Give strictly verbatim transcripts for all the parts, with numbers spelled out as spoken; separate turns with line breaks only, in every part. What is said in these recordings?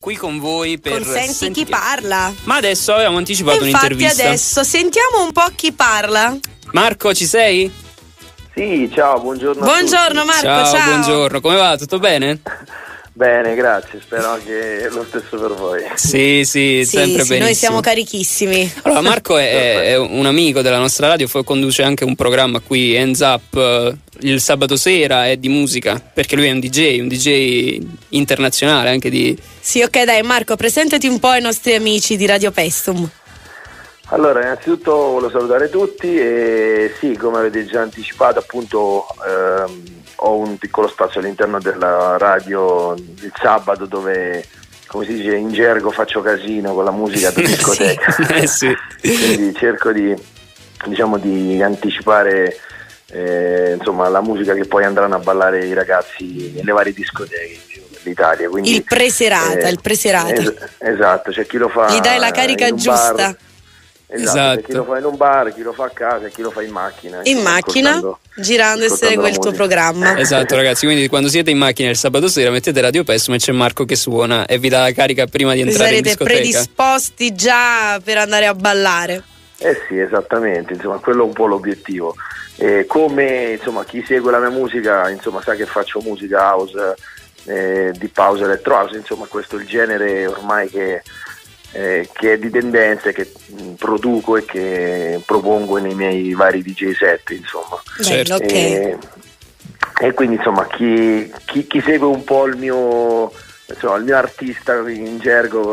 qui con voi per
Consenti
sentire
chi parla.
Ma adesso avevamo anticipato
Infatti
un'intervista.
adesso sentiamo un po' chi parla.
Marco, ci sei?
Sì, ciao, buongiorno.
Buongiorno
a tutti.
Marco,
ciao,
ciao.
buongiorno, come va? Tutto bene?
Bene, grazie, spero che lo stesso per voi.
Sì, sì,
Sì,
sempre
sì,
benissimo.
noi siamo carichissimi.
Allora, Marco è, è un amico della nostra radio, poi conduce anche un programma qui, Hands Up, eh, il sabato sera, è di musica, perché lui è un D J, un D J internazionale anche di...
Sì, ok, dai Marco, presentati un po' ai nostri amici di Radio Pestum.
Allora, innanzitutto voglio salutare tutti e sì, come avete già anticipato, appunto ehm, ho un piccolo spazio all'interno della radio il sabato dove, come si dice in gergo, faccio casino con la musica da discoteca.
sì. Eh sì.
Quindi cerco di, diciamo, di anticipare eh, insomma la musica che poi andranno a ballare i ragazzi nelle varie discoteche dell'Italia. Quindi,
Il preserata,
eh,
il preserata.
Es- esatto, c'è chi lo fa.
Gli dai la carica
in un
giusta.
bar. Esatto,
Esatto.
c'è chi lo fa in un bar, chi lo fa a casa e chi lo fa in macchina.
In
insomma,
macchina,
ascoltando-
girando e
ascoltando
segue
la
il tuo
musica.
programma.
Esatto ragazzi, quindi quando siete in macchina il sabato sera mettete Radio Pestum e c'è Marco che suona e vi dà la carica prima di entrare in
Sarete
discoteca.
predisposti già per andare a ballare.
Eh sì, esattamente, insomma, quello è un po' l'obiettivo. Eh, come insomma chi segue la mia musica, insomma, sa che faccio musica house, eh, deep house, electro house, insomma, questo è il genere ormai che Eh, che è di tendenze che mh, produco e che propongo nei miei vari D J set, insomma.
Bello, ok.
E, e quindi insomma chi, chi, chi segue un po' il mio insomma il mio artista in gergo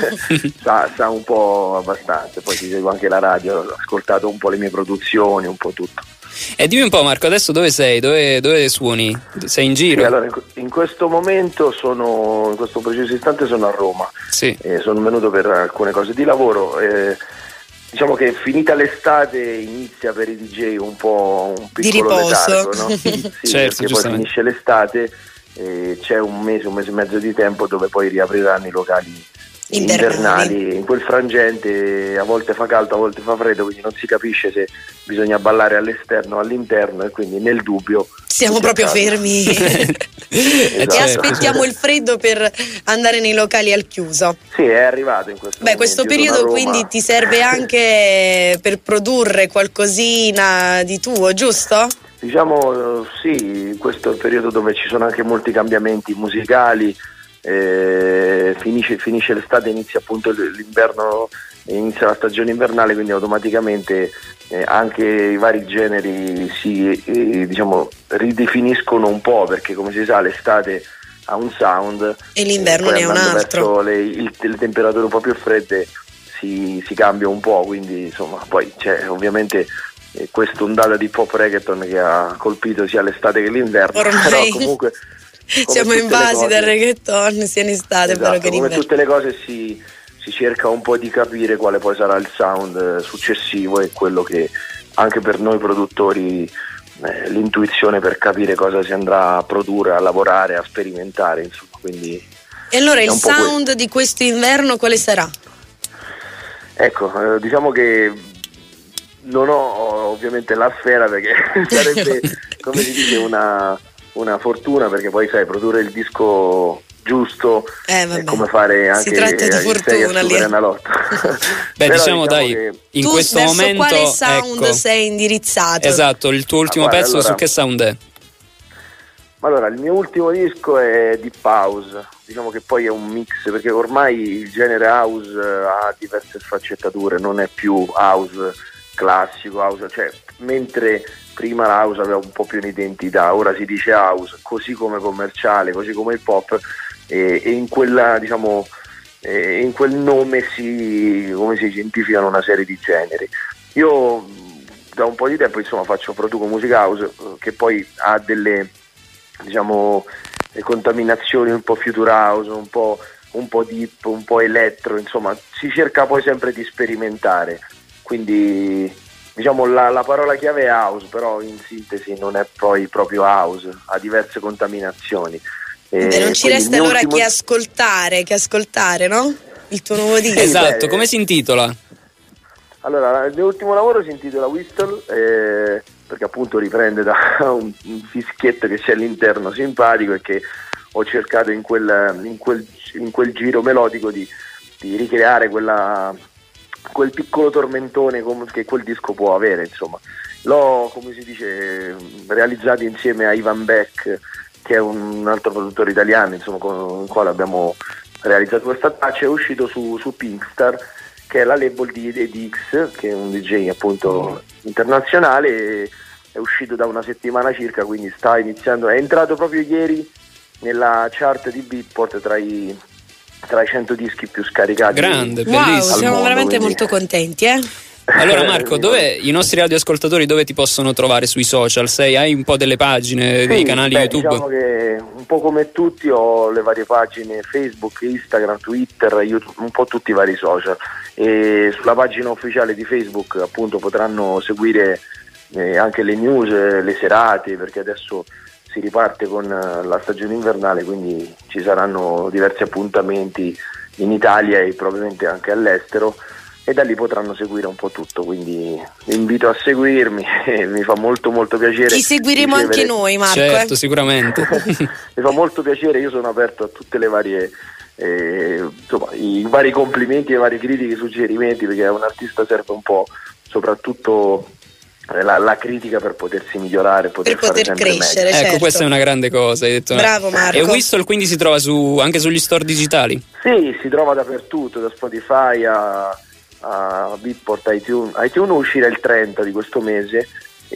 sa, sa un po' abbastanza, poi ti seguo anche la radio, ho ascoltato un po' le mie produzioni, un po' tutto.
E dimmi un po' Marco, adesso dove sei? Dove, dove suoni? Sei in giro?
Sì, allora in, in questo momento sono, in questo preciso istante sono a Roma.
Sì.
Eh, sono venuto per alcune cose di lavoro. Eh, diciamo che finita l'estate inizia per i D J un po' un
Di
piccolo
riposo.
letargo, no? Sì,
Certo,
perché poi
giustamente.
finisce l'estate e c'è un mese, un mese e mezzo di tempo dove poi riapriranno i locali
Invernali.
invernali. In quel frangente a volte fa caldo, a volte fa freddo, quindi non si capisce se bisogna ballare all'esterno o all'interno, e quindi nel dubbio
Siamo
tutti a
proprio
casa.
fermi e
Esatto.
aspettiamo il freddo per andare nei locali al chiuso.
Sì, è arrivato in questo
Beh,
momento.
questo
Io sono a
periodo
Roma.
quindi ti serve anche per produrre qualcosina di tuo, giusto?
Diciamo eh, sì, questo è il periodo dove ci sono anche molti cambiamenti musicali, eh, finisce, finisce l'estate, inizia appunto l'inverno, inizia la stagione invernale, quindi automaticamente eh, anche i vari generi si eh, diciamo ridefiniscono un po', perché come si sa l'estate ha un sound
E l'inverno
eh, poi
ne ha un
andando
altro.
verso le, il- le temperature un po' più fredde si, si cambia un po', quindi insomma poi c'è ovviamente eh, questa ondata di pop reggaeton che ha colpito sia l'estate che l'inverno.
Ormai
però comunque come
siamo
tutte le
invasi
cose-
dal reggaeton sia in estate
esatto,
però che in
come
inverno.
tutte le cose si, si cerca un po' di capire quale poi sarà il sound eh, successivo, e quello che anche per noi produttori eh, l'intuizione per capire cosa si andrà a produrre, a lavorare, a sperimentare, insomma, quindi
E allora
è
il
un po'
sound di questo inverno quale sarà?
ecco, eh, diciamo che non ho ovviamente la sfera, perché sarebbe, come si dice, una, una fortuna, perché poi sai, produrre il disco giusto
Eh,
è
vabbè.
come fare anche
Si tratta di
il
fortuna
sei a
lì.
Superenalotto.
Beh,
Però
diciamo, dai,
che-
in
Tu
questo
verso
momento
quale sound
ecco,
sei indirizzato?
esatto, il tuo ultimo
Ah, guarda,
pezzo
allora-
su che sound è?
Allora, il mio ultimo disco è Deep House, diciamo che poi è un mix, perché ormai il genere house eh, ha diverse sfaccettature, non è più house classico, house, cioè mentre prima la house aveva un po' più un'identità, ora si dice house, così come commerciale, così come il pop, e, e in quella, diciamo, e in quel nome si, come si identificano una serie di generi. Io da un po' di tempo insomma faccio, produco musica house eh, che poi ha delle, diciamo, le contaminazioni un po' future house, un po', un po' deep, un po' elettro, insomma si cerca poi sempre di sperimentare, quindi diciamo la, la parola chiave è house, però in sintesi non è poi proprio house, ha diverse contaminazioni.
Beh,
E
non ci
quindi il
resta
mio
allora
ultimo-
che ascoltare, che ascoltare, no? Il tuo nuovo disco.
Esatto,
beh,
come si intitola?
Allora, il mio ultimo lavoro si intitola Whistle, eh, perché appunto riprende da un, un fischietto che c'è all'interno simpatico, e che ho cercato in quel, in quel in quel giro melodico di, di ricreare quella, quel piccolo tormentone che quel disco può avere, insomma. L'ho, come si dice, realizzato insieme a Ivan Beck, che è un altro produttore italiano, insomma, con il quale abbiamo realizzato questa traccia. È uscito su, su Pinkstar, che è la label di Eddie X, che è un D J appunto internazionale, e è uscito da una settimana circa, quindi sta iniziando, è entrato proprio ieri nella chart di Beatport tra i, tra i cento dischi più scaricati.
Grande,
wow,
bellissimo.
siamo
mondo,
veramente
quindi...
molto contenti, eh?
Allora Marco, dove i nostri radioascoltatori dove ti possono trovare sui social? Sei, hai un po' delle pagine,
sì,
dei canali
beh,
YouTube?
Diciamo che un po' come tutti ho le varie pagine Facebook, Instagram, Twitter, YouTube, un po' tutti i vari social, e sulla pagina ufficiale di Facebook appunto potranno seguire eh, anche le news, le serate, perché adesso si riparte con la stagione invernale, quindi ci saranno diversi appuntamenti in Italia e probabilmente anche all'estero, e da lì potranno seguire un po' tutto, quindi vi invito a seguirmi, mi fa molto molto piacere.
Ci seguiremo ricevere... anche noi, Marco.
Certo,
eh?
sicuramente.
Mi fa molto piacere, io sono aperto a tutte le varie, eh, insomma, i vari complimenti, le varie critiche, i suggerimenti, perché a un artista serve un po' soprattutto la, la critica per potersi migliorare, poter
per poter crescere,
meglio.
certo.
Ecco, questa è una grande cosa, hai detto.
Bravo Marco.
E Whistle quindi si trova su, anche sugli store digitali?
Sì, si trova dappertutto, da Spotify a, a Beatport, iTunes. iTunes uscirà il trenta di questo mese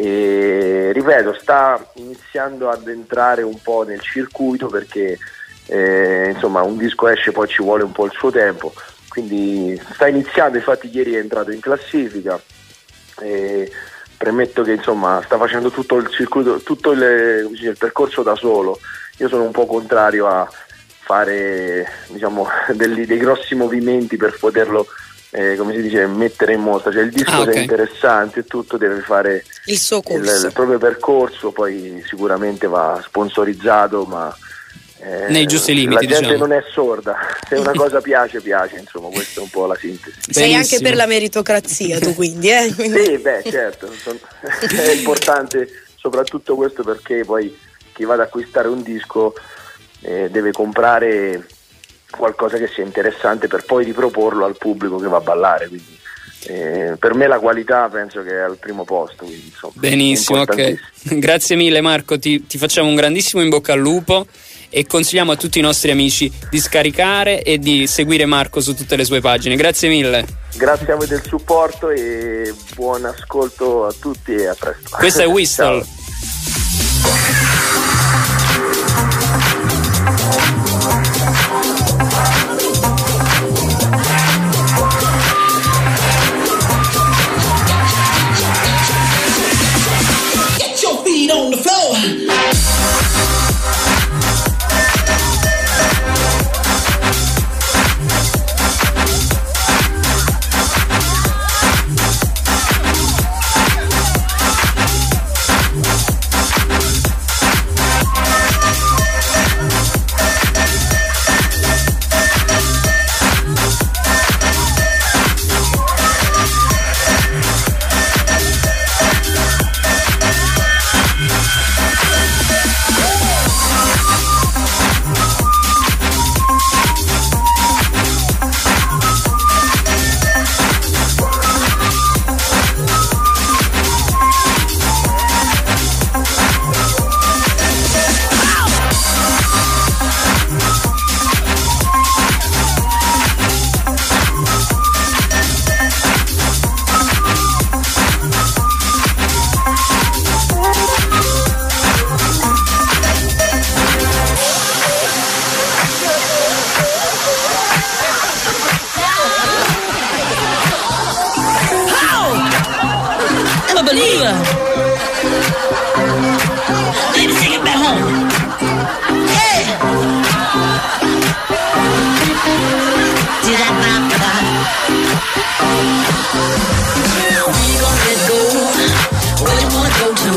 e ripeto, sta iniziando ad entrare un po' nel circuito, perché eh, insomma un disco esce, poi ci vuole un po' il suo tempo, quindi sta iniziando, infatti ieri è entrato in classifica. E premetto che insomma sta facendo tutto il circuito, tutto il, il percorso da solo. Io sono un po' contrario a fare, diciamo, degli, dei grossi movimenti per poterlo, eh, come si dice, mettere in mostra. Cioè il disco, ah, okay, è interessante e tutto, deve fare
il suo corso,
il, il proprio percorso, poi sicuramente va sponsorizzato, ma eh,
nei giusti limiti,
la gente
diciamo.
Non è sorda, se una cosa piace piace, insomma, questa è un po' la sintesi.
Sei anche per la meritocrazia tu, quindi, eh? Quindi...
Sì, beh, certo, è importante soprattutto questo, perché poi chi va ad acquistare un disco eh, deve comprare qualcosa che sia interessante per poi riproporlo al pubblico che va a ballare, quindi eh, per me la qualità penso che è al primo posto, quindi, insomma,
benissimo, ok, grazie mille Marco, ti, ti facciamo un grandissimo in bocca al lupo e consigliamo a tutti i nostri amici di scaricare e di seguire Marco su tutte le sue pagine. Grazie mille.
Grazie a voi del supporto e buon ascolto a tutti e a presto.
Questo è Whistle.
Get your feet on the floor. Believer. Let me take it back home. Hey. Did I not die? We gonna let go. Where you wanna go to?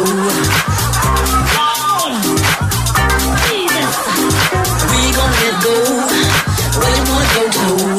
Oh, Jesus. We gonna let go. Where you wanna go to?